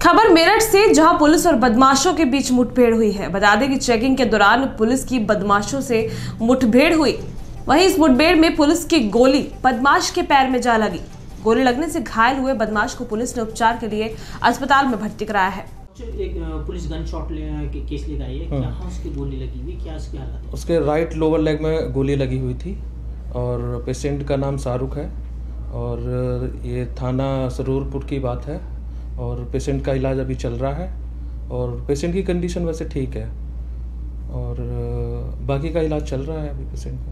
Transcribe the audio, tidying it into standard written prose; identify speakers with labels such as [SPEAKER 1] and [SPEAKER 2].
[SPEAKER 1] खबर मेरठ से, जहां पुलिस और बदमाशों के बीच मुठभेड़ हुई है। बता दें कि चेकिंग के दौरान पुलिस की बदमाशों से मुठभेड़ हुई। वहीं इस मुठभेड़ में पुलिस की गोली बदमाश के पैर में जा लगी। गोली लगने से घायल हुए बदमाश को पुलिस ने उपचार के लिए अस्पताल में भर्ती कराया है।
[SPEAKER 2] एक पुलिस गन शॉट केस लेकर आई है, क्या उसकी गोली लगी हुई, क्या उसकी हालत है?
[SPEAKER 3] उसके राइट लोअर लेग में गोली लगी हुई थी और पेशेंट का नाम शाहरुख है और ये थाना सरूरपुर की बात है और पेशेंट का इलाज अभी चल रहा है और पेशेंट की कंडीशन वैसे ठीक है और बाकी का इलाज चल रहा है अभी पेशेंट का।